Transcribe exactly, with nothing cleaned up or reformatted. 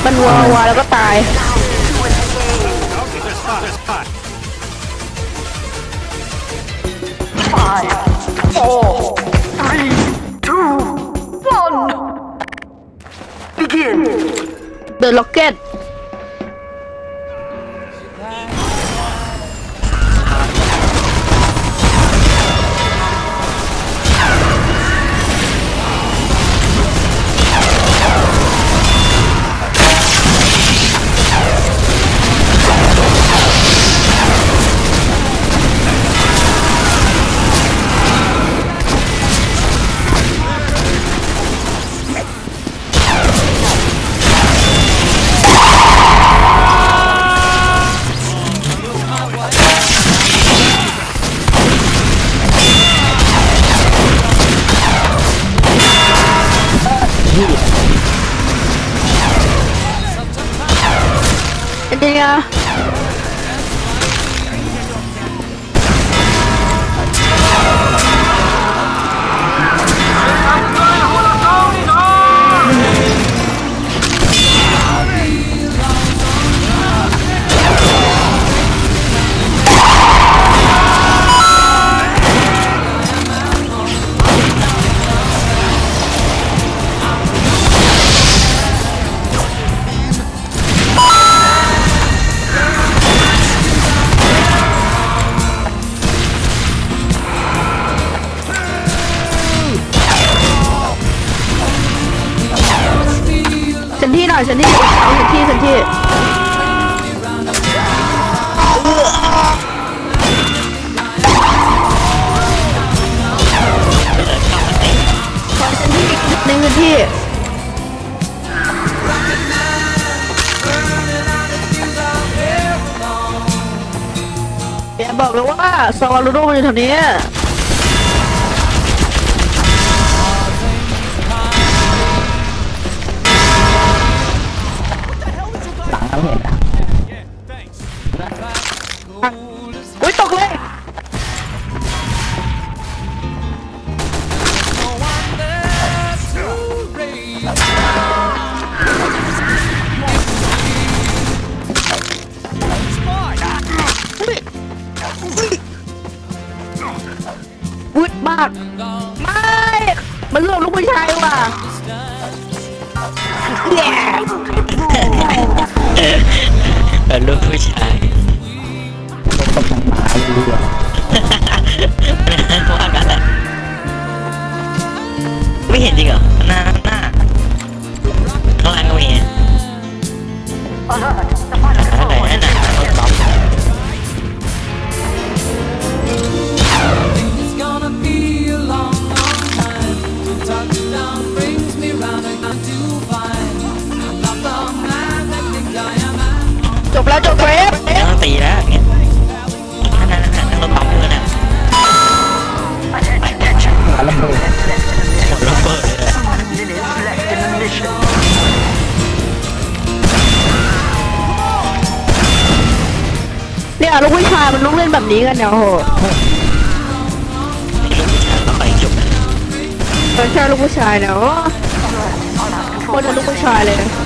มันวัววัวแล้วก็ตายเดินล็อกเก็ตเป็นยังไงฉันที่หน่อยฉันที่เอาฉันที่ฉันที่ขอฉันที่ในพื้นที่อย่าบอกเลยว่าซอลูโดมันอยู่แถวนี้เขาเห็นอ่ะอุ้ยตกเลยวุดมากไม่มันเลือกลูกผู้ชายว่ะแย่เป็นลูกผู้ชายตกทางหมาเรือว่ากันแหละไม่เห็นจริงเหรอหน้าหน้าข้างล่างก็มีอะไรนั่นน่ะรถบัมจบแล้วจบเวฟต้องตีแล้วเนี่ยนั่นนั่นนั่นรถบัมเลยนะระเบิดหมดระเบิดเลยเนี่ยลูกผู้ชายมันต้องเล่นแบบนี้กันเนี่ยโอ้โหลูกผู้ชายแล้วไปจบนะไม่ใช่ลูกผู้ชายเนี่ยโอ้โหคนจะลูกผู้ชายเลย